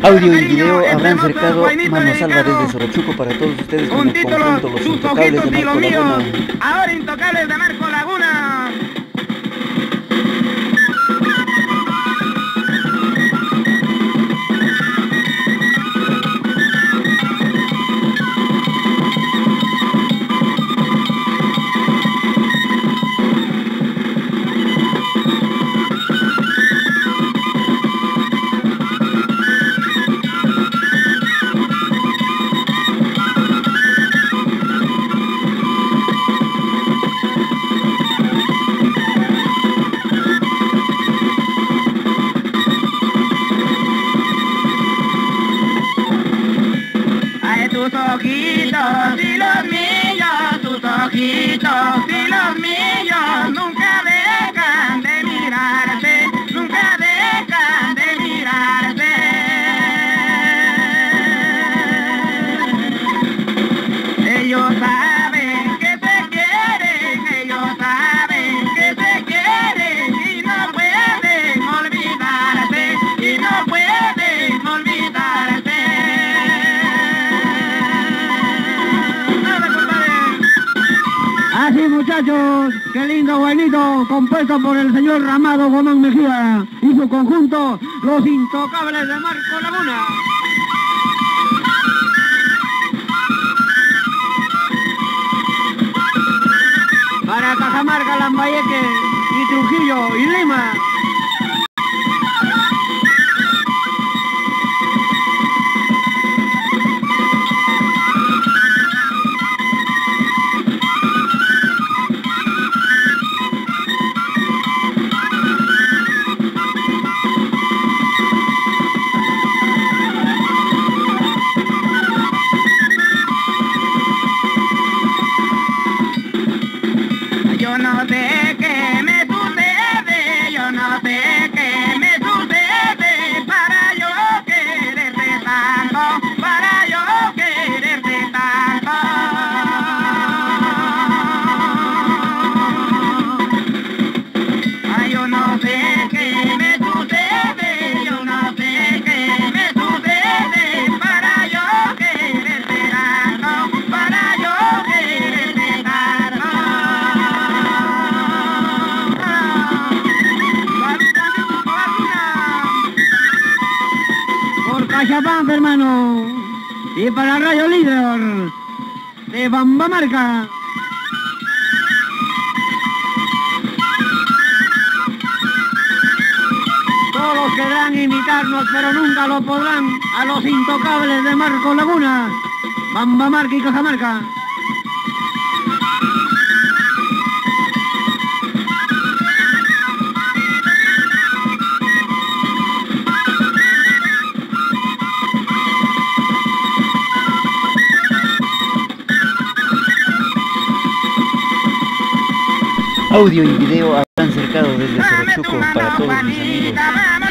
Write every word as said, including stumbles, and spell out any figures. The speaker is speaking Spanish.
Audio y video habrán cercado Manos Álvarez de Sorochuco para todos ustedes con el conjunto Los Intocables de Marco Laguna. Ahora Intocables de Marco Laguna. Tus ojitos y los míos, tus ojitos y los míos nunca dejan de mirarse, nunca dejan de mirarse. Ellos saben que se quieren, ellos saben que se quieren y no pueden olvidarse, y no pueden olvidarse. Así muchachos, qué lindo bailito compuesto por el señor Ramado Gómez Mejía y su conjunto Los Intocables de Marco Laguna. Para Cajamarca, Lambayeque y Trujillo y Lima. Yo no sé qué me sucede, yo no sé qué me sucede para yo quererte tanto, para yo quererte tanto. Ay, yo no sé qué me sucede, yo no sé qué me sucede para yo quererte tanto, para yo quererte tanto. Cachapán, hermano, y para Radio Líder de Bambamarca. Todos querrán imitarnos, pero nunca lo podrán, a Los Intocables de Marco Laguna, Bambamarca y Cajamarca. Audio y video habrán cercado desde Sorochuco para todos mis amigos.